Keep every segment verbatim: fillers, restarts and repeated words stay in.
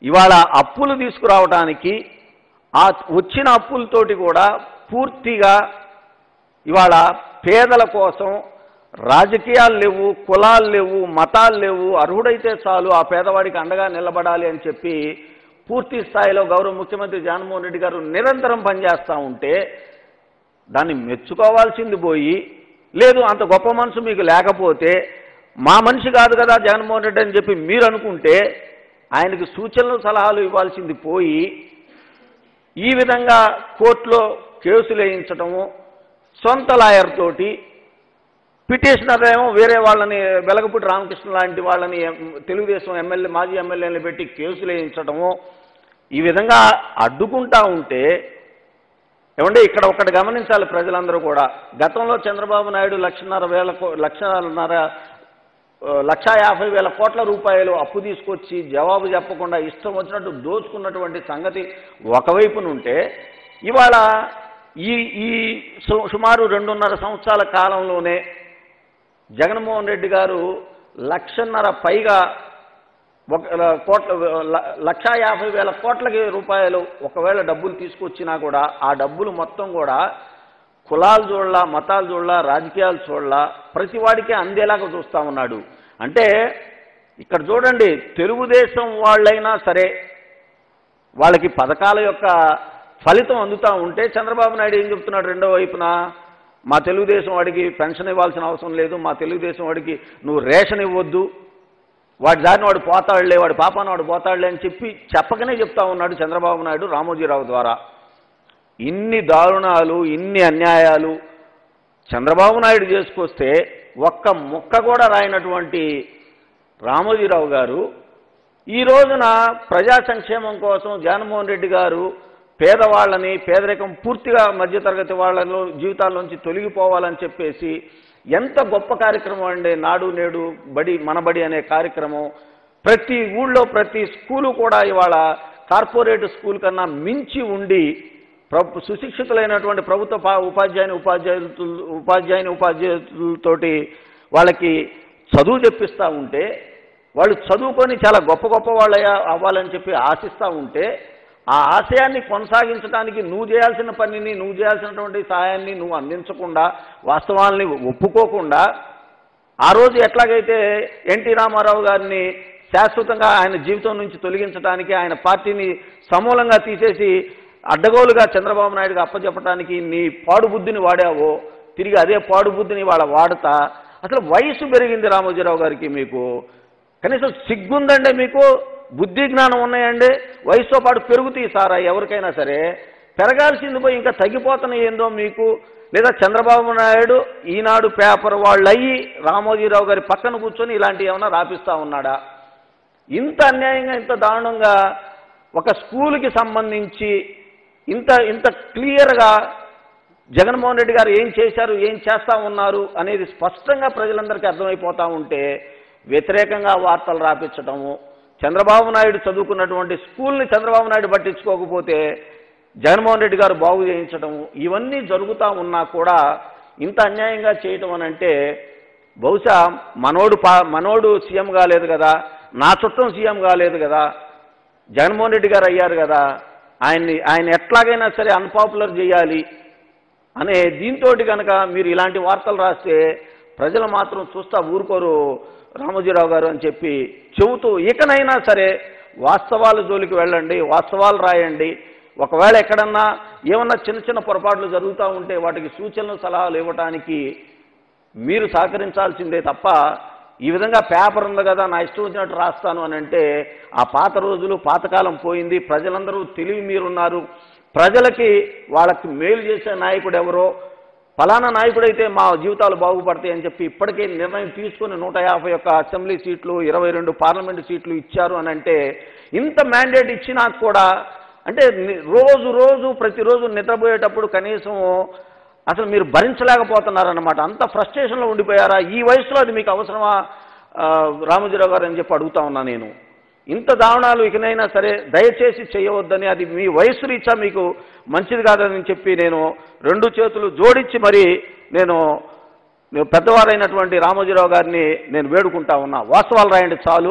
ఇవాళ అప్పులు తీసుకురావడానికి ఆ వచ్చిన అప్పులతోటి కూడా పూర్తిగా ఇవాళ పేదల కోసం రాజకీయాలు లేవు, కులాలు లేవు, మతాలు లేవు, అర్హుడైతే చాలు ఆ పేదవాడికి అండగా నిలబడాలి అని చెప్పి పూర్తి స్థాయిలో గౌరవ ముఖ్యమంత్రి జగన్మోహన్ రెడ్డి గారు నిరంతరం పనిచేస్తూ ఉంటే దాన్ని మెచ్చుకోవాల్సింది పోయి, లేదు అంత గొప్ప మనసు మీకు లేకపోతే మా మనిషి కాదు కదా జగన్మోహన్ రెడ్డి అని చెప్పి మీరు అనుకుంటే ఆయనకు సూచనలు సలహాలు ఇవ్వాల్సింది పోయి ఈ విధంగా కోర్టులో కేసులు వేయించడము, సొంత లాయర్ తోటి పిటిషనర్ ఏమో వేరే వాళ్ళని వెలగపూడి రామకృష్ణ లాంటి వాళ్ళని తెలుగుదేశం ఎమ్మెల్యే మాజీ ఎమ్మెల్యేలు పెట్టి కేసులు వేయించడము, ఈ విధంగా అడ్డుకుంటా ఉంటే ఏమంటే ఇక్కడ ఒకటి గమనించాలి ప్రజలందరూ కూడా. గతంలో చంద్రబాబు నాయుడు లక్షన్నర వేల లక్షన్నర లక్ష యాభై వేల కోట్ల రూపాయలు అప్పు తీసుకొచ్చి జవాబు చెప్పకుండా ఇష్టం వచ్చినట్టు దోచుకున్నటువంటి సంగతి ఒకవైపునుంటే, ఇవాళ ఈ ఈ సుమారు రెండున్నర సంవత్సరాల కాలంలోనే జగన్మోహన్ రెడ్డి గారు లక్షన్నర పైగా ఒక కోట్ల లక్ష యాభై వేల కోట్లకి రూపాయలు ఒకవేళ డబ్బులు తీసుకొచ్చినా కూడా ఆ డబ్బులు మొత్తం కూడా కులాలు చూడలా, మతాలు చూడలా, రాజకీయాలు చూడలా, ప్రతి వాడికే అందేలాగా చూస్తూ ఉన్నాడు. అంటే ఇక్కడ చూడండి, తెలుగుదేశం వాళ్ళైనా సరే వాళ్ళకి పథకాల యొక్క ఫలితం అందుతూ ఉంటే చంద్రబాబు నాయుడు ఏం చెప్తున్నాడు రెండో వైపున, మా తెలుగుదేశం వాడికి పెన్షన్ ఇవ్వాల్సిన అవసరం లేదు, మా తెలుగుదేశం వాడికి నువ్వు రేషన్ ఇవ్వద్దు, వాడి దారిని వాడు పోతాడులే, వాడి పాపాన వాడు పోతాడులే అని చెప్పి చెప్పకనే చెప్తా ఉన్నాడు చంద్రబాబు నాయుడు రామోజీరావు ద్వారా. ఇన్ని దారుణాలు, ఇన్ని అన్యాయాలు చంద్రబాబు నాయుడు చేసుకొస్తే ఒక్క ముక్క కూడా రాయినటువంటి రామోజీరావు గారు ఈ రోజున ప్రజా సంక్షేమం కోసం జగన్మోహన్ రెడ్డి గారు పేదవాళ్ళని, పేదరికం పూర్తిగా మధ్యతరగతి వాళ్ళలో జీవితాల్లోంచి తొలగిపోవాలని చెప్పేసి ఎంత గొప్ప కార్యక్రమం అండి నాడు నేడు బడి మనబడి అనే కార్యక్రమం. ప్రతి ఊళ్ళో ప్రతి స్కూలు కూడా ఇవాళ కార్పొరేట్ స్కూల్ కన్నా మించి ఉండి ప్రభు సుశిక్షితులైనటువంటి ప్రభుత్వ ఉపాధ్యాయుని ఉపాధ్యాయులు ఉపాధ్యాయుని ఉపాధ్యాయులతోటి వాళ్ళకి చదువు చెప్పిస్తూ ఉంటే, వాళ్ళు చదువుకొని చాలా గొప్ప గొప్ప వాళ్ళు అవ్వాలని చెప్పి ఆశిస్తూ ఉంటే, ఆ ఆశయాన్ని కొనసాగించడానికి నువ్వు చేయాల్సిన పనిని, నువ్వు చేయాల్సినటువంటి సహాయాన్ని నువ్వు అందించకుండా, వాస్తవాల్ని ఒప్పుకోకుండా, ఆ రోజు ఎట్లాగైతే ఎన్టీ రామారావు గారిని శాశ్వతంగా ఆయన జీవితం నుంచి తొలగించడానికి, ఆయన పార్టీని సమూలంగా తీసేసి అడ్డగోలుగా చంద్రబాబు నాయుడుగా అప్పచెప్పడానికి నీ పాడుబుద్ధిని వాడావో, తిరిగి అదే పాడుబుద్ధిని వాళ్ళ వాడతా, అసలు వయసు పెరిగింది రామోజీరావు గారికి, మీకు కనీసం సిగ్గుందండి, మీకు బుద్ధి జ్ఞానం ఉన్నాయండి, వయసుతో పాటు పెరుగుతాయి సారా ఎవరికైనా సరే, పెరగాల్సింది పోయి ఇంకా తగ్గిపోతున్నాయి ఏందో మీకు. లేదా చంద్రబాబు నాయుడు ఈనాడు పేపర్ వాళ్ళు అయ్యి రామోజీరావు గారి పక్కన కూర్చొని ఇలాంటివి ఏమైనా రాపిస్తూ ఉన్నాడా? ఇంత అన్యాయంగా, ఇంత దారుణంగా ఒక స్కూల్కి సంబంధించి ఇంత ఇంత క్లియర్గా జగన్మోహన్ రెడ్డి గారు ఏం చేశారు, ఏం చేస్తూ ఉన్నారు అనేది స్పష్టంగా ప్రజలందరికీ అర్థమైపోతూ ఉంటే వ్యతిరేకంగా వార్తలు రాపించటము, చంద్రబాబు నాయుడు చదువుకున్నటువంటి స్కూల్ని చంద్రబాబు నాయుడు పట్టించుకోకపోతే జగన్మోహన్ రెడ్డి గారు బాగు చేయించడము, ఇవన్నీ జరుగుతూ ఉన్నా కూడా ఇంత అన్యాయంగా చేయటం అని అంటే, బహుశా మనోడు పా మనోడు సీఎం కాలేదు కదా, నా చుట్టం సీఎం కాలేదు కదా, జగన్మోహన్ రెడ్డి గారు అయ్యారు కదా, ఆయన్ని ఆయన ఎట్లాగైనా సరే అన్పాపులర్ చేయాలి అనే దీంతో కనుక మీరు ఇలాంటి వార్తలు రాస్తే ప్రజలు మాత్రం చూస్తా ఊరుకోరు రామోజీరావు గారు అని చెప్పి చెబుతూ, ఇకనైనా సరే వాస్తవాల జోలికి వెళ్ళండి, వాస్తవాలు రాయండి. ఒకవేళ ఎక్కడన్నా ఏమన్నా చిన్న చిన్న పొరపాట్లు జరుగుతూ ఉంటే వాటికి సూచనలు సలహాలు ఇవ్వడానికి మీరు సహకరించాల్సిందే తప్ప, ఈ విధంగా పేపర్ ఉంది కదా నా ఇష్టం వచ్చినట్టు రాస్తాను అని అంటే ఆ పాత రోజులు, పాతకాలం పోయింది. ప్రజలందరూ తెలివి మీరున్నారు, ప్రజలకి వాళ్ళకి మేలు చేసే నాయకుడు ఎవరో, ఫలానా నాయకుడైతే మా జీవితాలు బాగుపడతాయి అని చెప్పి ఇప్పటికే నిర్ణయం తీసుకుని నూట యాభై ఒక్క అసెంబ్లీ సీట్లు, ఇరవై రెండు పార్లమెంటు సీట్లు ఇచ్చారు అని అంటే, ఇంత మ్యాండేట్ ఇచ్చినా కూడా అంటే రోజు రోజు ప్రతిరోజు నిద్రపోయేటప్పుడు కనీసం అసలు మీరు భరించలేకపోతున్నారన్నమాట, అంత ఫ్రస్ట్రేషన్లో ఉండిపోయారా? ఈ వయసులో అది మీకు అవసరమా రామోజీరావు గారు అని చెప్పి అడుగుతా ఉన్నా నేను. ఇంత దారుణాలు ఇకనైనా సరే దయచేసి చేయవద్దని, అది మీ వయసు రీత్యా మీకు మంచిది కాదని చెప్పి నేను రెండు చేతులు జోడించి మరి నేను పెద్దవారైనటువంటి రామోజీరావు గారిని నేను వేడుకుంటా ఉన్నా. వాస్తవాలు రాయండి చాలు,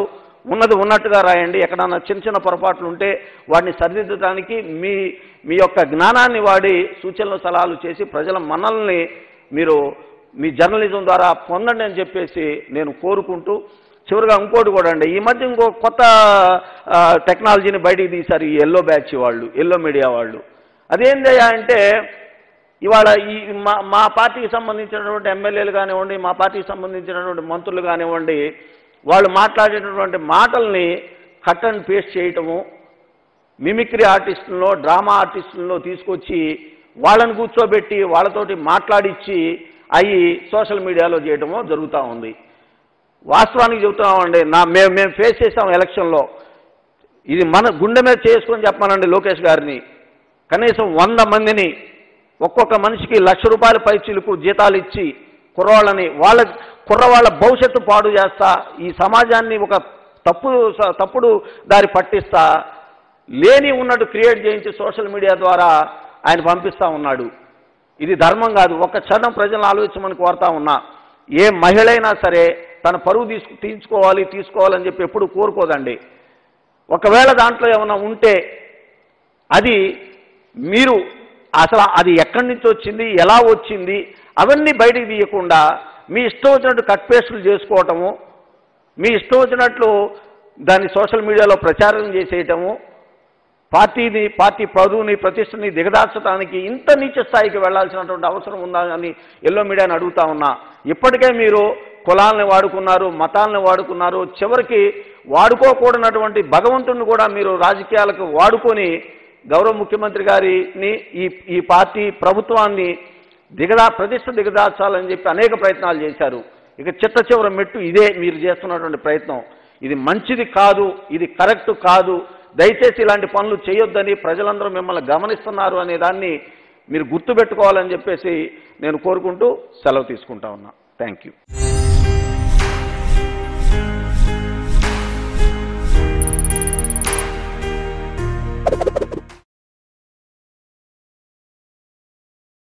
ఉన్నది ఉన్నట్టుగా రాయండి. ఎక్కడన్నా చిన్న చిన్న పొరపాట్లు ఉంటే వాటిని సరిదిద్దడానికి మీ మీ యొక్క జ్ఞానాన్ని వాడి సూచనలు సలహాలు చేసి ప్రజల మన్నల్ని మీరు మీ జర్నలిజం ద్వారా పొందండి అని చెప్పేసి నేను కోరుకుంటూ, చివరిగా ఇంకోటి కూడా అండి, ఈ మధ్య ఇంకో కొత్త టెక్నాలజీని బయటికి తీశారు ఈ ఎల్లో బ్యాచ్ వాళ్ళు, ఎల్లో మీడియా వాళ్ళు. అదేందయ్యా అంటే, ఇవాళ ఈ మా మా పార్టీకి సంబంధించినటువంటి ఎమ్మెల్యేలు కానివ్వండి, మా పార్టీకి సంబంధించినటువంటి మంత్రులు కానివ్వండి, వాళ్ళు మాట్లాడేటటువంటి మాటల్ని కట్ అండ్ పేస్ట్ చేయటము, మిమిక్రీ ఆర్టిస్టుల్లో డ్రామా ఆర్టిస్టుల్లో తీసుకొచ్చి వాళ్ళని కూర్చోబెట్టి వాళ్ళతోటి మాట్లాడిచ్చి అవి సోషల్ మీడియాలో చేయటమో జరుగుతూ ఉంది. వాస్తవానికి చెబుతున్నామండి, నా మేము మేము ఫేస్ చేసాం ఎలక్షన్లో. ఇది మన గుండె మీద చేసుకొని చెప్పానండి లోకేష్ గారిని. కనీసం వంద మందిని ఒక్కొక్క మనిషికి లక్ష రూపాయల పైచీలకు జీతాలు ఇచ్చి కుర్రవాళ్ళని వాళ్ళ కుర్రవాళ్ళ భవిష్యత్తు పాడు చేస్తా, ఈ సమాజాన్ని ఒక తప్పు తప్పుడు దారి పట్టిస్తా, లేని ఉన్నట్టు క్రియేట్ చేయించి సోషల్ మీడియా ద్వారా ఆయన పంపిస్తూ ఉన్నాడు. ఇది ధర్మం కాదు. ఒక్క క్షణం ప్రజలను ఆలోచించమని కోరుతా ఉన్నా. ఏ మహిళ అయినా సరే తన పరువు తీసుకు తీయించుకోవాలి తీసుకోవాలని చెప్పి ఎప్పుడు కోరుకోదండి. ఒకవేళ దాంట్లో ఏమైనా ఉంటే అది మీరు అసలు అది ఎక్కడి నుంచి వచ్చింది, ఎలా వచ్చింది, అవన్నీ బయటికి తీయకుండా మీ ఇష్టం వచ్చినట్టు కట్ పేస్టులు చేసుకోవటము, మీ ఇష్టం వచ్చినట్లు దాన్ని సోషల్ మీడియాలో ప్రచారం చేసేయటము, పార్టీని పార్టీ పరువుని ప్రతిష్టని దిగదార్చడానికి ఇంత నీచ స్థాయికి వెళ్లాల్సినటువంటి అవసరం ఉందా అని ఎల్లో మీడియాని అడుగుతా ఉన్నా. ఇప్పటికే మీరు కులాలని వాడుకున్నారు, మతాలను వాడుకున్నారు, చివరికి వాడుకోకూడనటువంటి భగవంతుడిని కూడా మీరు రాజకీయాలకు వాడుకొని గౌరవ ముఖ్యమంత్రి గారిని ఈ ఈ పార్టీ ప్రభుత్వాన్ని దిగదా ప్రతిష్ట దిగదార్చాలని చెప్పి అనేక ప్రయత్నాలు చేశారు. ఇక చిట్ట చివరి మెట్టు ఇదే మీరు చేస్తున్నటువంటి ప్రయత్నం. ఇది మంచిది కాదు, ఇది కరెక్ట్ కాదు. దయచేసి ఇలాంటి పనులు చేయొద్దని ప్రజలందరూ మిమ్మల్ని గమనిస్తున్నారు అనే దాన్ని మీరు గుర్తుపెట్టుకోవాలని చెప్పేసి నేను కోరుకుంటూ సెలవు తీసుకుంటా ఉన్నా. Thank you.